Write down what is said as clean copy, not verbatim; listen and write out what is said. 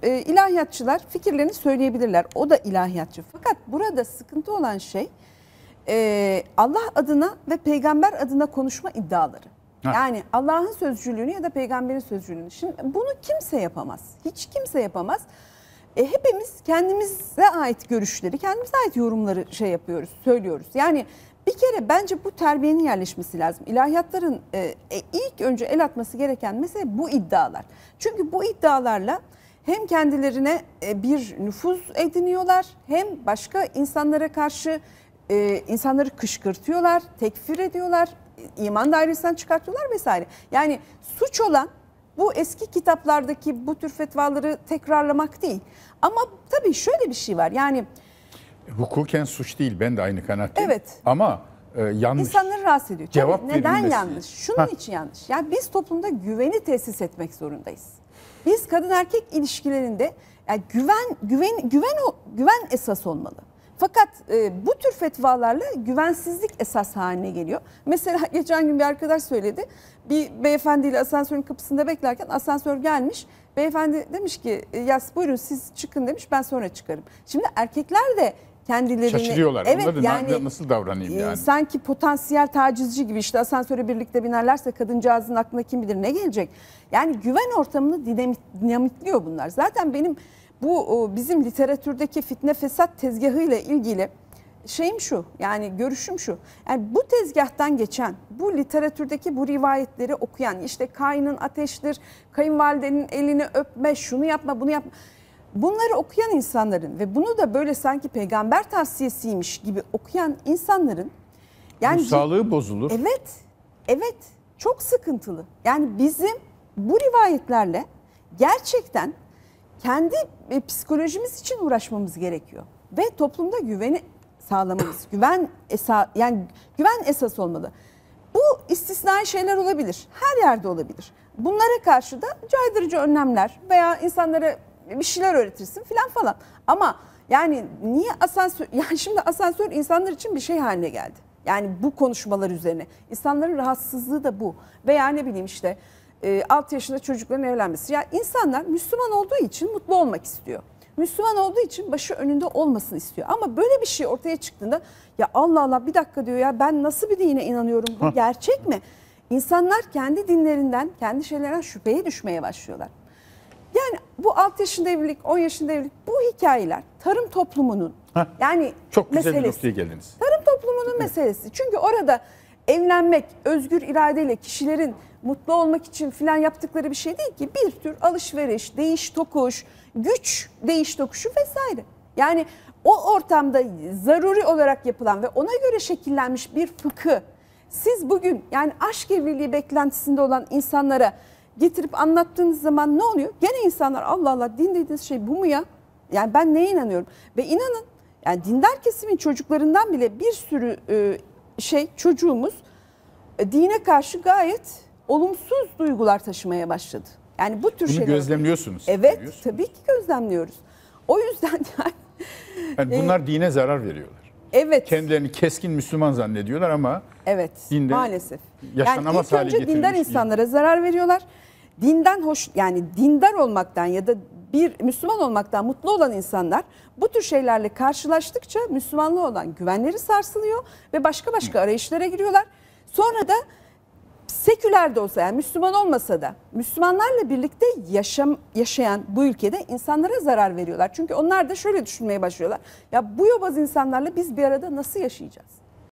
ilahiyatçılar fikirlerini söyleyebilirler. O da ilahiyatçı. Fakat burada sıkıntı olan şey Allah adına ve peygamber adına konuşma iddiaları. Yani Allah'ın sözcülüğünü ya da peygamberin sözcülüğünü. Şimdi bunu kimse yapamaz. Hiç kimse yapamaz. Hepimiz kendimize ait görüşleri, kendimize ait yorumları söylüyoruz. Yani bir kere bence bu terbiyenin yerleşmesi lazım. İlahiyatların ilk önce el atması gereken mesele bu iddialar. Çünkü bu iddialarla hem kendilerine bir nüfuz ediniyorlar, hem başka insanlara karşı insanları kışkırtıyorlar, tekfir ediyorlar, iman dairesinden çıkartıyorlar vesaire. Yani suç olan bu eski kitaplardaki bu tür fetvaları tekrarlamak değil. Ama tabii şöyle bir şey var. Yani hukuken suç değil, ben de aynı kanaatteyim. Evet. Ama yanlış. İnsanları rahatsız ediyor. Cevap neden verilmesi. yanlış? Şunun için yanlış. Yani biz toplumda güveni tesis etmek zorundayız. Biz kadın erkek ilişkilerinde yani güven esas olmalı. Fakat bu tür fetvalarla güvensizlik esas haline geliyor. Mesela geçen gün bir arkadaş söyledi. Bir beyefendiyle asansörün kapısında beklerken asansör gelmiş. Beyefendi demiş ki ya buyurun siz çıkın demiş, ben sonra çıkarım. Şimdi erkekler de kendilerini... Şaşırıyorlar. Evet, Onları yani, nasıl davranayım yani? Sanki potansiyel tacizci gibi, işte asansöre birlikte binerlerse kadıncağızın aklına kim bilir ne gelecek. Yani güven ortamını dinamitliyor bunlar. Zaten benim bu bizim literatürdeki fitne fesat tezgahıyla ilgili şeyim şu, yani görüşüm şu. Yani bu tezgahtan geçen, bu literatürdeki bu rivayetleri okuyan, işte Kain'in ateştir, kayınvalidenin elini öpme, şunu yapma, bunu yapma. Bunları okuyan insanların ve bunu da böyle sanki peygamber tavsiyesiymiş gibi okuyan insanların yani sağlığı bozulur. Evet, çok sıkıntılı. Yani bizim bu rivayetlerle gerçekten kendi psikolojimiz için uğraşmamız gerekiyor ve toplumda güveni sağlamamız, güven esas olmalı. Bu istisnai şeyler olabilir, her yerde olabilir. Bunlara karşı da caydırıcı önlemler veya insanlara bir şeyler öğretirsin falan. Ama yani niye asansör, yani şimdi asansör insanlar için bir şey haline geldi. Yani bu konuşmalar üzerine. İnsanların rahatsızlığı da bu. Veya ne bileyim işte 6 yaşında çocukların evlenmesi. Yani insanlar Müslüman olduğu için mutlu olmak istiyor. Müslüman olduğu için başı önünde olmasını istiyor. Ama böyle bir şey ortaya çıktığında ya Allah Allah bir dakika diyor ya, ben nasıl bir dine inanıyorum, bu gerçek mi? İnsanlar kendi dinlerinden, kendi şeylerinden şüpheye düşmeye başlıyorlar. Yani bu 6 yaşında evlilik, 10 yaşında evlilik, bu hikayeler tarım toplumunun yani çok güzel meselesi. bir noktaya geldiniz. Tarım toplumunun meselesi. Çünkü orada evlenmek özgür iradeyle kişilerin mutlu olmak için falan yaptıkları bir şey değil ki. Bir tür alışveriş, değiş tokuş, güç değiş tokuşu vesaire. Yani o ortamda zaruri olarak yapılan ve ona göre şekillenmiş bir fıkı siz bugün yani aşk evliliği beklentisinde olan insanlara getirip anlattığınız zaman ne oluyor? Gene insanlar Allah Allah, din dediğiniz şey bu mu ya? Yani ben neye inanıyorum? Ve inanın yani dindar kesimin çocuklarından bile bir sürü çocuğumuz dine karşı gayet olumsuz duygular taşımaya başladı. Yani bu tür şeyler. Bunu gözlemliyorsunuz. Evet, tabii ki gözlemliyoruz. O yüzden yani bunlar dine zarar veriyorlar. Evet. Kendilerini keskin Müslüman zannediyorlar ama dinde maalesef. yaşanamaz yani hale ilk önce getirilmiş dindar insanlara zarar veriyorlar. Yani dindar olmaktan ya da bir Müslüman olmaktan mutlu olan insanlar bu tür şeylerle karşılaştıkça Müslümanlığa olan güvenleri sarsılıyor ve başka arayışlara giriyorlar. Sonra da seküler de olsa, yani Müslüman olmasa da Müslümanlarla birlikte yaşayan bu ülkede insanlara zarar veriyorlar. Çünkü onlar da şöyle düşünmeye başlıyorlar. Ya bu yobaz insanlarla biz bir arada nasıl yaşayacağız?